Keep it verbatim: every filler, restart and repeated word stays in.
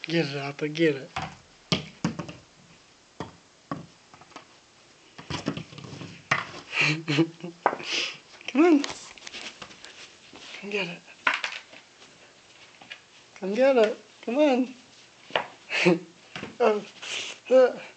Get it, Appa, get it. Come on. Come get it. Come get it. Come on. Oh. Uh.